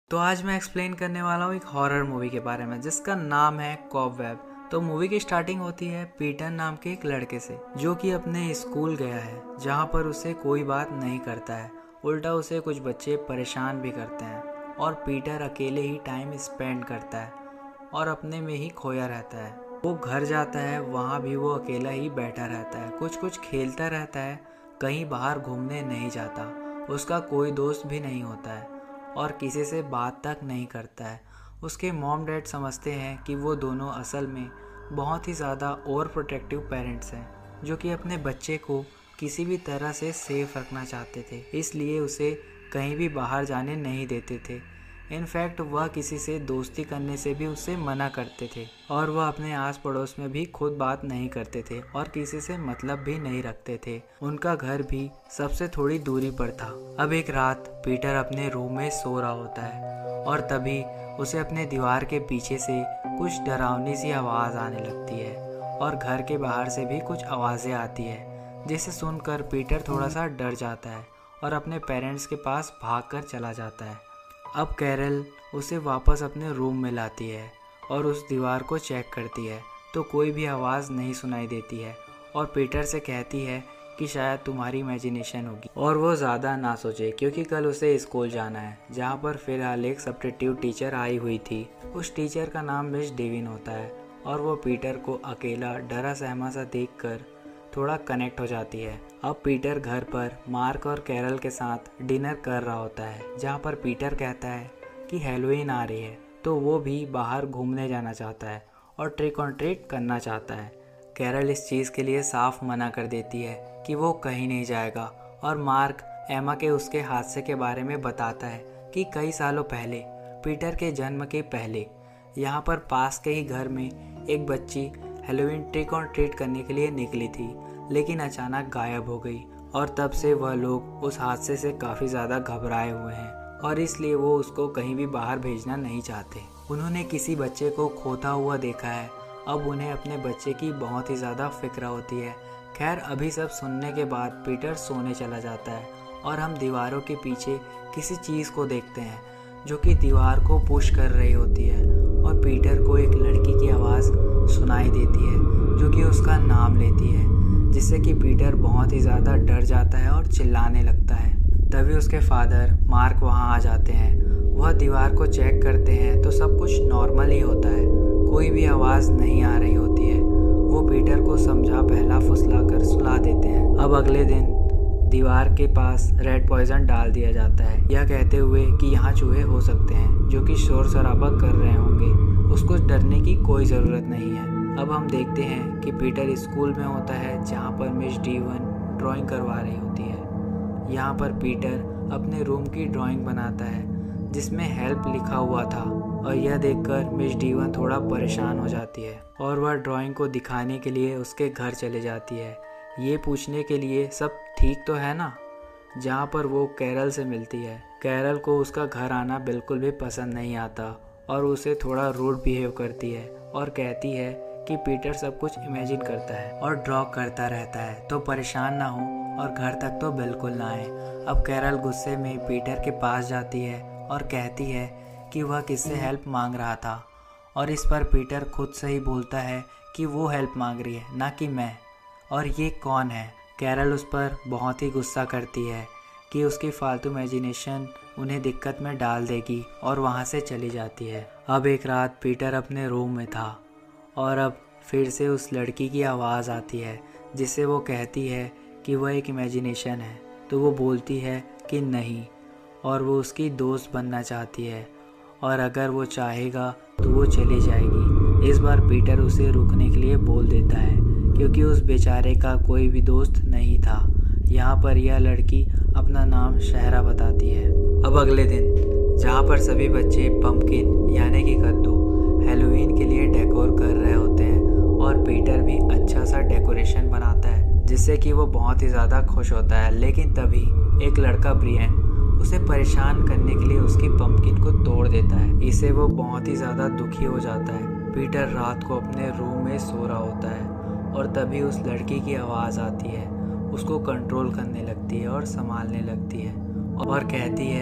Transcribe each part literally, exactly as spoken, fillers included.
तो आज मैं एक्सप्लेन करने वाला हूँ एक हॉरर मूवी के बारे में जिसका नाम है कॉबवेब। तो मूवी की स्टार्टिंग होती है पीटर नाम के एक लड़के से जो कि अपने स्कूल गया है जहाँ पर उसे कोई बात नहीं करता है, उल्टा उसे कुछ बच्चे परेशान भी करते हैं और पीटर अकेले ही टाइम स्पेंड करता है और अपने में ही खोया रहता है। वो घर जाता है, वहाँ भी वो अकेला ही बैठा रहता है, कुछ कुछ खेलता रहता है, कहीं बाहर घूमने नहीं जाता, उसका कोई दोस्त भी नहीं होता है और किसी से बात तक नहीं करता है। उसके मॉम डैड समझते हैं कि वो दोनों असल में बहुत ही ज़्यादा ओवर प्रोटेक्टिव पेरेंट्स हैं जो कि अपने बच्चे को किसी भी तरह से सेफ रखना चाहते थे, इसलिए उसे कहीं भी बाहर जाने नहीं देते थे। इनफैक्ट वह किसी से दोस्ती करने से भी उसे मना करते थे और वह अपने आस पड़ोस में भी खुद बात नहीं करते थे और किसी से मतलब भी नहीं रखते थे। उनका घर भी सबसे थोड़ी दूरी पर था। अब एक रात पीटर अपने रूम में सो रहा होता है और तभी उसे अपने दीवार के पीछे से कुछ डरावनी सी आवाज़ आने लगती है और घर के बाहर से भी कुछ आवाज़ें आती है, जिसे सुनकर पीटर थोड़ा सा डर जाता है और अपने पेरेंट्स के पास भागकर चला जाता है। अब कैरल उसे वापस अपने रूम में लाती है और उस दीवार को चेक करती है तो कोई भी आवाज़ नहीं सुनाई देती है और पीटर से कहती है कि शायद तुम्हारी इमेजिनेशन होगी और वो ज़्यादा ना सोचे क्योंकि कल उसे स्कूल जाना है जहाँ पर फ़िलहाल एक सब्स्टिट्यूट टीचर आई हुई थी। उस टीचर का नाम मिस डेविन होता है और वो पीटर को अकेला डरा सहमा सा देखकर थोड़ा कनेक्ट हो जाती है। अब पीटर घर पर मार्क और कैरल के साथ डिनर कर रहा होता है जहाँ पर पीटर कहता है कि हैलोवीन आ रही है तो वो भी बाहर घूमने जाना चाहता है और ट्रिक और ट्रीट करना चाहता है। कैरल इस चीज़ के लिए साफ मना कर देती है कि वो कहीं नहीं जाएगा और मार्क एमा के उसके हादसे के बारे में बताता है कि कई सालों पहले पीटर के जन्म के पहले यहाँ पर पास के ही घर में एक बच्ची हैलोवीन ट्रिक और ट्रीट करने के लिए निकली थी लेकिन अचानक गायब हो गई और तब से वह लोग उस हादसे से काफ़ी ज़्यादा घबराए हुए हैं और इसलिए वो उसको कहीं भी बाहर भेजना नहीं चाहते। उन्होंने किसी बच्चे को खोता हुआ देखा है। अब उन्हें अपने बच्चे की बहुत ही ज़्यादा फिक्र होती है। खैर अभी सब सुनने के बाद पीटर सोने चला जाता है और हम दीवारों के पीछे किसी चीज़ को देखते हैं जो कि दीवार को पुश कर रही होती है और पीटर को एक लड़की की आवाज़ सुनाई देती है जो कि उसका नाम लेती है, जिससे कि पीटर बहुत ही ज़्यादा डर जाता है और चिल्लाने लगता है। तभी उसके फादर मार्क वहाँ आ जाते हैं। वह दीवार को चेक करते हैं तो सब कुछ नॉर्मल ही होता है, कोई भी आवाज़ नहीं आ रही होती है। वो पीटर को समझा बहला फुसला कर सुला देते हैं। अब अगले दिन दीवार के पास रेड पॉइजन डाल दिया जाता है, यह कहते हुए कि यहाँ चूहे हो सकते हैं जो कि शोर शराबा कर रहे होंगे, उसको डरने की कोई ज़रूरत नहीं है। अब हम देखते हैं कि पीटर स्कूल में होता है जहाँ पर मिस डेविन ड्राइंग करवा रही होती है। यहाँ पर पीटर अपने रूम की ड्राइंग बनाता है जिसमें हेल्प लिखा हुआ था और यह देखकर मिस डेविन थोड़ा परेशान हो जाती है और वह ड्राइंग को दिखाने के लिए उसके घर चले जाती है, ये पूछने के लिए सब ठीक तो है ना। जहाँ पर वो कैरल से मिलती है। कैरल को उसका घर आना बिल्कुल भी पसंद नहीं आता और उसे थोड़ा रूड बिहेव करती है और कहती है कि पीटर सब कुछ इमेजिन करता है और ड्रॉ करता रहता है तो परेशान ना हो और घर तक तो बिल्कुल ना आए। अब कैरल गुस्से में पीटर के पास जाती है और कहती है कि वह किससे हेल्प मांग रहा था और इस पर पीटर खुद से ही बोलता है कि वो हेल्प मांग रही है ना कि मैं, और ये कौन है। कैरल उस पर बहुत ही गुस्सा करती है कि उसकी फालतू इमेजिनेशन उन्हें दिक्कत में डाल देगी और वहाँ से चली जाती है। अब एक रात पीटर अपने रूम में था और अब फिर से उस लड़की की आवाज़ आती है जिससे वो कहती है कि वह एक इमेजिनेशन है, तो वो बोलती है कि नहीं और वो उसकी दोस्त बनना चाहती है और अगर वो चाहेगा तो वो चली जाएगी। इस बार पीटर उसे रुकने के लिए बोल देता है क्योंकि उस बेचारे का कोई भी दोस्त नहीं था। यहाँ पर यह लड़की अपना नाम शहरा बताती है। अब अगले दिन जहाँ पर सभी बच्चे पंपकिन यानी कि कद्दू हैलोवीन के लिए डेकोर कर रहे होते हैं और पीटर भी अच्छा सा डेकोरेशन बनाता है जिससे कि वो बहुत ही ज़्यादा खुश होता है। लेकिन तभी एक लड़का ब्रियन उसे परेशान करने के लिए उसकी पंपकिन को तोड़ देता है। इससे वो बहुत ही ज़्यादा दुखी हो जाता है। पीटर रात को अपने रूम में सो रहा होता है और तभी उस लड़की की आवाज़ आती है, उसको कंट्रोल करने लगती है और संभालने लगती है और कहती है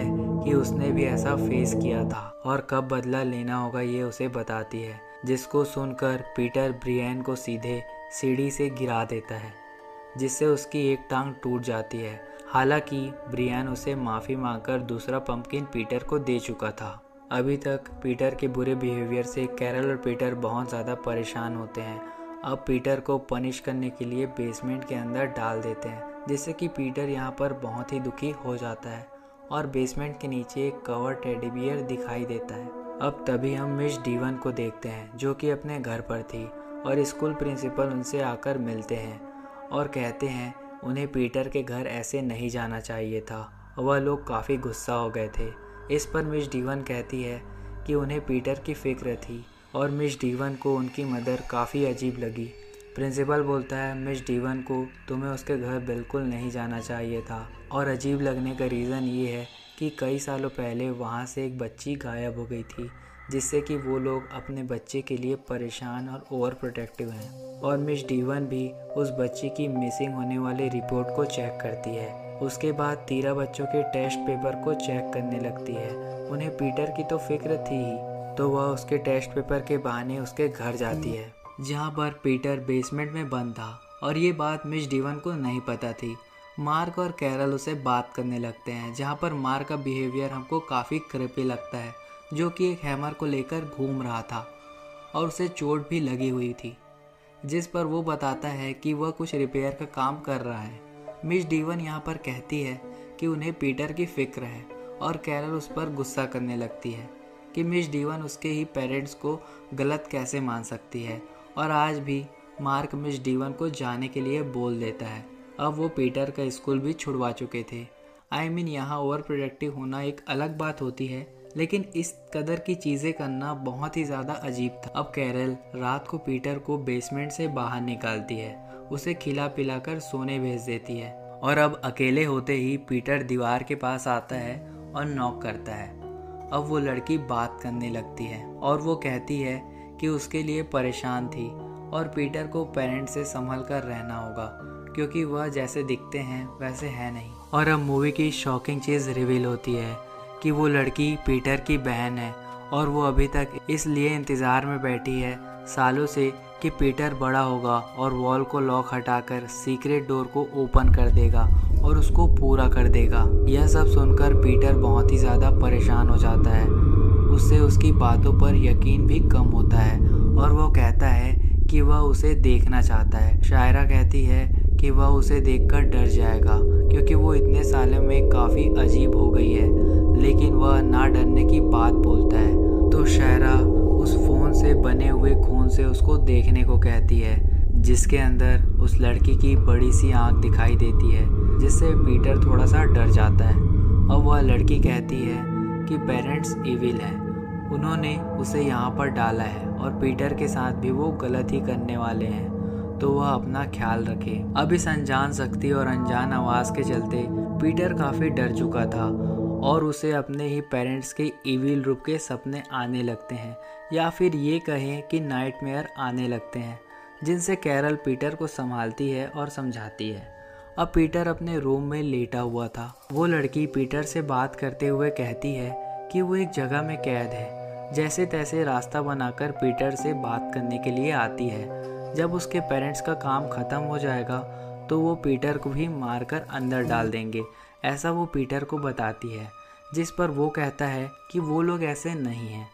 कि उसने भी ऐसा फेस किया था और कब बदला लेना होगा ये उसे बताती है, जिसको सुनकर पीटर ब्रियन को सीधे सीढ़ी से गिरा देता है, जिससे उसकी एक टांग टूट जाती है। हालांकि ब्रियन उसे माफ़ी मांगकर दूसरा पंपकिन पीटर को दे चुका था। अभी तक पीटर के बुरे बिहेवियर से कैरल और पीटर बहुत ज़्यादा परेशान होते हैं। अब पीटर को पनिश करने के लिए बेसमेंट के अंदर डाल देते हैं, जिससे कि पीटर यहाँ पर बहुत ही दुखी हो जाता है और बेसमेंट के नीचे एक कवर टेडी बियर दिखाई देता है। अब तभी हम मिस डीवन को देखते हैं, जो कि अपने घर पर थी और स्कूल प्रिंसिपल उनसे आकर मिलते हैं और कहते हैं उन्हें पीटर के घर ऐसे नहीं जाना चाहिए था। वह लोग काफ़ी गुस्सा हो गए थे। इस पर मिस डीवन कहती है कि उन्हें पीटर की फ़िक्र थी और मिस डीवन को उनकी मदर काफ़ी अजीब लगी। प्रिंसिपल बोलता है मिस डीवन को तुम्हें उसके घर बिल्कुल नहीं जाना चाहिए था, और अजीब लगने का रीज़न ये है कि कई सालों पहले वहाँ से एक बच्ची गायब हो गई थी, जिससे कि वो लोग अपने बच्चे के लिए परेशान और ओवर प्रोटेक्टिव हैं। और मिस डीवन भी उस बच्ची की मिसिंग होने वाली रिपोर्ट को चेक करती है। उसके बाद तेरह बच्चों के टेस्ट पेपर को चेक करने लगती है। उन्हें पीटर की तो फिक्र थी ही, तो वह उसके टेस्ट पेपर के बहाने उसके घर जाती है, जहाँ पर पीटर बेसमेंट में बंद था और ये बात मिस डीवन को नहीं पता थी। मार्क और कैरल उसे बात करने लगते हैं, जहाँ पर मार्क का बिहेवियर हमको काफ़ी क्रिपी लगता है, जो कि एक हैमर को लेकर घूम रहा था और उसे चोट भी लगी हुई थी, जिस पर वो बताता है कि वह कुछ रिपेयर का काम कर रहा है। मिस डीवन यहाँ पर कहती है कि उन्हें पीटर की फ़िक्र है और कैरल उस पर गुस्सा करने लगती है कि मिस डीवन उसके ही पेरेंट्स को गलत कैसे मान सकती है। और आज भी मार्क मिस डीवन को जाने के लिए बोल देता है। अब वो पीटर का स्कूल भी छुड़वा चुके थे। आई मीन यहाँ ओवर प्रोटेक्टिव होना एक अलग बात होती है, लेकिन इस कदर की चीज़ें करना बहुत ही ज़्यादा अजीब था। अब कैरल रात को पीटर को बेसमेंट से बाहर निकालती है, उसे खिला पिला कर सोने भेज देती है। और अब अकेले होते ही पीटर दीवार के पास आता है और नॉक करता है। अब वो लड़की बात करने लगती है और वो कहती है कि उसके लिए परेशान थी और पीटर को पेरेंट्स से संभल कर रहना होगा, क्योंकि वह जैसे दिखते हैं वैसे है नहीं। और अब मूवी की शॉकिंग चीज़ रिवील होती है कि वो लड़की पीटर की बहन है और वो अभी तक इसलिए इंतज़ार में बैठी है सालों से कि पीटर बड़ा होगा और वॉल को लॉक हटाकर सीक्रेट डोर को ओपन कर देगा और उसको पूरा कर देगा। यह सब सुनकर पीटर बहुत ही ज़्यादा परेशान हो जाता है। उससे उसकी बातों पर यकीन भी कम होता है और वो कहता है कि वह उसे देखना चाहता है। शायरा कहती है कि वह उसे देखकर डर जाएगा, क्योंकि वो इतने सालों में काफ़ी अजीब हो गई है, लेकिन वह ना डरने की बात बोलता है। तो शायरा उस फ़ोन से बने हुए खून से उसको देखने को कहती है, जिसके अंदर उस लड़की की बड़ी सी आंख दिखाई देती है, जिससे पीटर थोड़ा सा डर जाता है। अब वह लड़की कहती है कि पेरेंट्स इविल हैं, उन्होंने उसे यहाँ पर डाला है और पीटर के साथ भी वो गलत ही करने वाले हैं, तो वह अपना ख्याल रखे। अब इस अनजान शक्ति और अनजान आवाज़ के चलते पीटर काफ़ी डर चुका था और उसे अपने ही पेरेंट्स के इविल रूप के सपने आने लगते हैं, या फिर ये कहें कि नाइटमेयर आने लगते हैं, जिनसे कैरल पीटर को संभालती है और समझाती है। अब पीटर अपने रूम में लेटा हुआ था। वो लड़की पीटर से बात करते हुए कहती है कि वो एक जगह में कैद है। जैसे तैसे रास्ता बनाकर पीटर से बात करने के लिए आती है। जब उसके पेरेंट्स का काम ख़त्म हो जाएगा तो वो पीटर को भी मारकर अंदर डाल देंगे, ऐसा वो पीटर को बताती है, जिस पर वो कहता है कि वो लोग ऐसे नहीं हैं।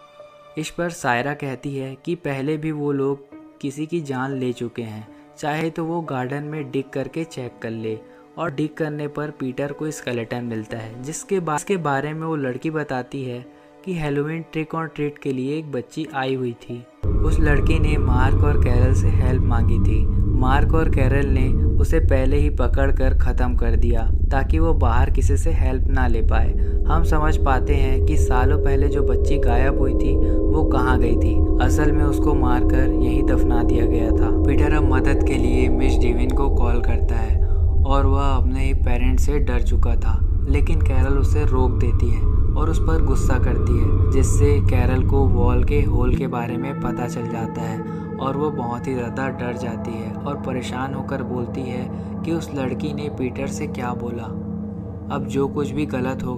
इस पर सायरा कहती है कि पहले भी वो लोग किसी की जान ले चुके हैं, चाहे तो वो गार्डन में डिग करके चेक कर ले। और डिग करने पर पीटर को स्केलेटन मिलता है, जिसके बाद के बारे में वो लड़की बताती है कि हैलोवीन ट्रिक और ट्रीट के लिए एक बच्ची आई हुई थी। उस लड़की ने मार्क और कैरल से हेल्प मांगी थी। मार्क और कैरल ने उसे पहले ही पकड़कर ख़त्म कर दिया ताकि वो बाहर किसी से हेल्प ना ले पाए। हम समझ पाते हैं कि सालों पहले जो बच्ची गायब हुई थी वो कहाँ गई थी। असल में उसको मारकर यहीं दफना दिया गया था। पीटर अब मदद के लिए मिस डीवन को कॉल करता है और वह अपने ही पेरेंट्स से डर चुका था, लेकिन कैरल उसे रोक देती है और उस पर गुस्सा करती है, जिससे कैरल को वॉल के होल के बारे में पता चल जाता है और वो बहुत ही ज़्यादा डर जाती है और परेशान होकर बोलती है कि उस लड़की ने पीटर से क्या बोला। अब जो कुछ भी गलत होगा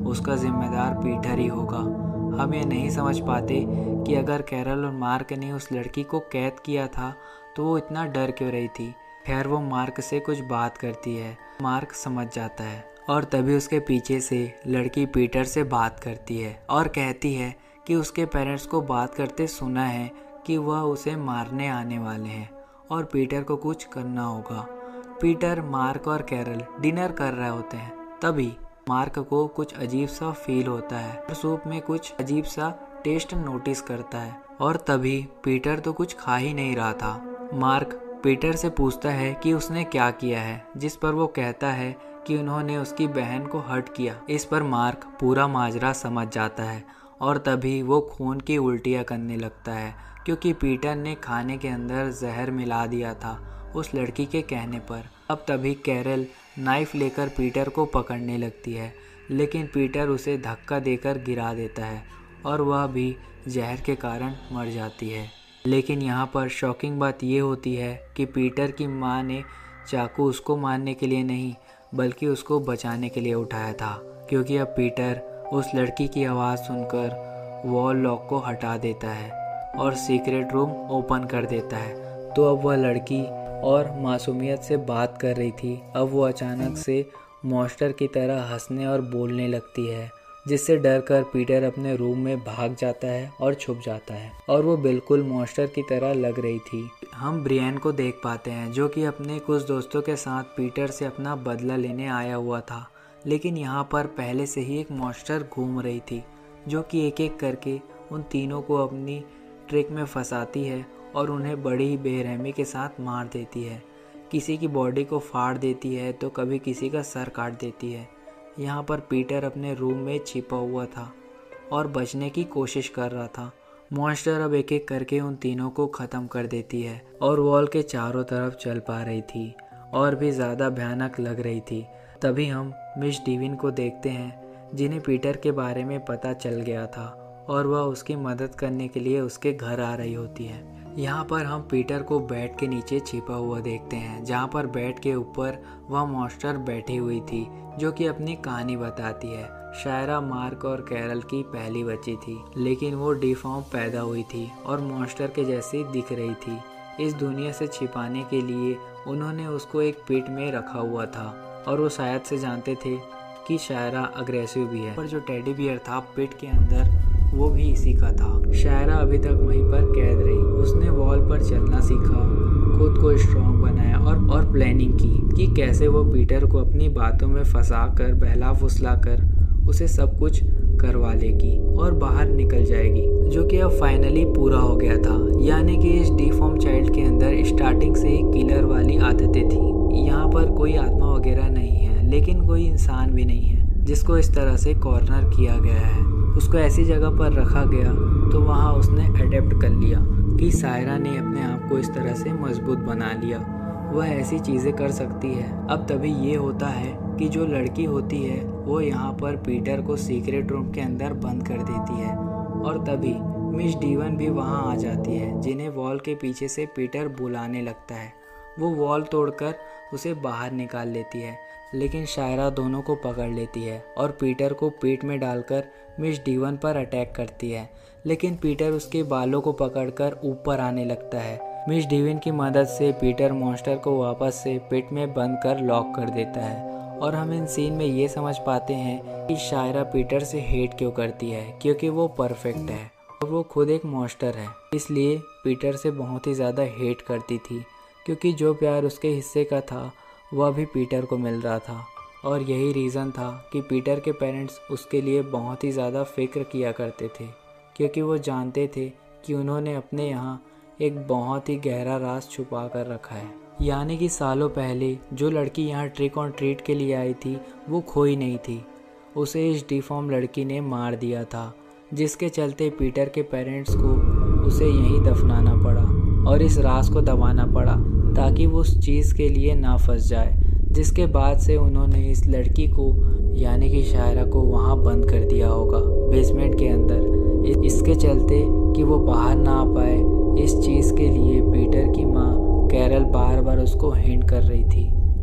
उसका जिम्मेदार पीटर ही होगा। हम ये नहीं समझ पाते कि अगर कैरल और मार्क ने उस लड़की को कैद किया था तो वो इतना डर क्यों रही थी। खैर वो मार्क से कुछ बात करती है, मार्क समझ जाता है और तभी उसके पीछे से लड़की पीटर से बात करती है और कहती है कि उसके पेरेंट्स को बात करते सुना है कि वह उसे मारने आने वाले हैं और पीटर को कुछ करना होगा। पीटर, मार्क और कैरल डिनर कर रहे होते हैं। तभी मार्क को कुछ अजीब सा फील होता है और सूप में कुछ अजीब सा टेस्ट नोटिस करता है और तभी पीटर तो कुछ खा ही नहीं रहा था। मार्क पीटर से पूछता है कि उसने क्या किया है, जिस पर वो कहता है कि उन्होंने उसकी बहन को हर्ट किया। इस पर मार्क पूरा माजरा समझ जाता है और तभी वो खून की उल्टियाँ करने लगता है क्योंकि पीटर ने खाने के अंदर जहर मिला दिया था उस लड़की के कहने पर। अब तभी कैरल नाइफ लेकर पीटर को पकड़ने लगती है, लेकिन पीटर उसे धक्का देकर गिरा देता है और वह भी जहर के कारण मर जाती है। लेकिन यहाँ पर शॉकिंग बात ये होती है कि पीटर की माँ ने चाकू उसको मारने के लिए नहीं बल्कि उसको बचाने के लिए उठाया था, क्योंकि अब पीटर उस लड़की की आवाज़ सुनकर वॉल लॉक को हटा देता है और सीक्रेट रूम ओपन कर देता है। तो अब वह लड़की और मासूमियत से बात कर रही थी, अब वो अचानक से मॉन्स्टर की तरह हंसने और बोलने लगती है, जिससे डर कर पीटर अपने रूम में भाग जाता है और छुप जाता है और वो बिल्कुल मॉन्स्टर की तरह लग रही थी। हम ब्रियन को देख पाते हैं जो कि अपने कुछ दोस्तों के साथ पीटर से अपना बदला लेने आया हुआ था, लेकिन यहाँ पर पहले से ही एक मॉन्स्टर घूम रही थी जो कि एक एक करके उन तीनों को अपनी ट्रिक में फंसाती है और उन्हें बड़ी ही बेरहमी के साथ मार देती है। किसी की बॉडी को फाड़ देती है तो कभी किसी का सर काट देती है। यहाँ पर पीटर अपने रूम में छिपा हुआ था और बचने की कोशिश कर रहा था। मॉन्स्टर अब एक एक करके उन तीनों को ख़त्म कर देती है और वॉल के चारों तरफ चल पा रही थी और भी ज़्यादा भयानक लग रही थी। तभी हम मिस डिविन को देखते हैं जिन्हें पीटर के बारे में पता चल गया था और वह उसकी मदद करने के लिए उसके घर आ रही होती है। यहाँ पर हम पीटर को बेड के नीचे छिपा हुआ देखते हैं, जहाँ पर बेड के ऊपर वह मॉन्स्टर बैठी हुई थी जो कि अपनी कहानी बताती है। शायरा मार्क और कैरल की पहली बच्ची थी, लेकिन वो डिफॉर्म पैदा हुई थी और मॉन्स्टर के जैसी दिख रही थी। इस दुनिया से छिपाने के लिए उन्होंने उसको एक पिट में रखा हुआ था और वो शायद से जानते थे कि शायरा अग्रेसिव भी है। पर जो टेडी बियर था पिट के अंदर वो भी इसी का था। शायरा अभी तक वहीं पर कैद रही। उसने वॉल पर चलना सीखा, खुद को स्ट्रॉन्ग बनाया और और प्लानिंग की कि कैसे वो पीटर को अपनी बातों में फंसा कर बहला फुसला कर उसे सब कुछ करवा लेगी और बाहर निकल जाएगी, जो कि अब फाइनली पूरा हो गया था। यानी कि इस डिफॉर्म चाइल्ड के अंदर स्टार्टिंग से ही किलर वाली आदतें थी। यहाँ पर कोई आत्मा वगैरह नहीं है, लेकिन कोई इंसान भी नहीं है जिसको इस तरह से कॉर्नर किया गया है। उसको ऐसी जगह पर रखा गया तो वहाँ उसने अडेप्ट कर लिया कि शायरा ने अपने आप को इस तरह से मजबूत बना लिया, वह ऐसी चीज़ें कर सकती है। अब तभी ये होता है कि जो लड़की होती है वो यहाँ पर पीटर को सीक्रेट रूम के अंदर बंद कर देती है और तभी मिस डिवन भी वहाँ आ जाती है, जिन्हें वॉल के पीछे से पीटर बुलाने लगता है। वो वॉल तोड़कर उसे बाहर निकाल लेती है, लेकिन शायरा दोनों को पकड़ लेती है और पीटर को पेट में डालकर मिस डिवन पर अटैक करती है, लेकिन पीटर उसके बालों को पकड़कर ऊपर आने लगता है। मिस डिवन की मदद से पीटर मॉन्स्टर को वापस से पेट में बंद कर लॉक कर देता है और हम इन सीन में ये समझ पाते हैं कि शायरा पीटर से हेट क्यों करती है, क्योंकि वो परफेक्ट है और वो खुद एक मॉन्स्टर है, इसलिए पीटर से बहुत ही ज़्यादा हेट करती थी, क्योंकि जो प्यार उसके हिस्से का था वह भी पीटर को मिल रहा था। और यही रीज़न था कि पीटर के पेरेंट्स उसके लिए बहुत ही ज़्यादा फिक्र किया करते थे, क्योंकि वो जानते थे कि उन्होंने अपने यहाँ एक बहुत ही गहरा राज छुपा कर रखा है। यानी कि सालों पहले जो लड़की यहाँ ट्रिक ऑन ट्रीट के लिए आई थी वो खोई नहीं थी, उसे इस डिफॉर्म लड़की ने मार दिया था, जिसके चलते पीटर के पेरेंट्स को उसे यहीं दफनाना पड़ा और इस राज को दबाना पड़ा ताकि वो उस चीज़ के लिए ना फंस जाए, जिसके बाद से उन्होंने इस लड़की को यानी कि शायरा को वहाँ बंद कर दिया होगा बेसमेंट के अंदर, इसके चलते कि वो बाहर ना आ पाए। इस चीज़ के लिए पीटर की माँ कैरल बार बार उसको हिंट कर रही थी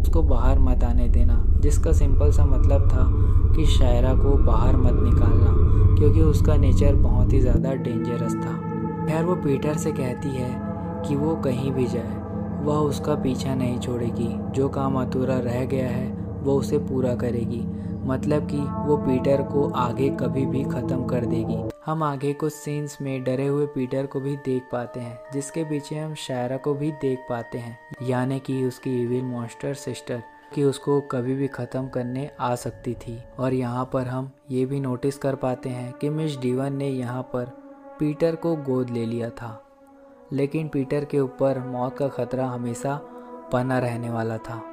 उसको बाहर मत आने देना, जिसका सिंपल सा मतलब था कि शायरा को बाहर मत निकालना, क्योंकि उसका नेचर बहुत ही ज़्यादा डेंजरस था। खैर वो पीटर से कहती है कि वो कहीं भी जाए वह उसका पीछा नहीं छोड़ेगी, जो काम अधूरा रह गया है वो उसे पूरा करेगी, मतलब कि वो पीटर को आगे कभी भी ख़त्म कर देगी। हम आगे कुछ सीन्स में डरे हुए पीटर को भी देख पाते हैं, जिसके पीछे हम शायरा को भी देख पाते हैं, यानी कि उसकी इविल मॉन्स्टर सिस्टर, कि उसको कभी भी ख़त्म करने आ सकती थी। और यहाँ पर हम ये भी नोटिस कर पाते हैं कि मिस डीवन ने यहाँ पर पीटर को गोद ले लिया था, लेकिन पीटर के ऊपर मौत का खतरा हमेशा बना रहने वाला था।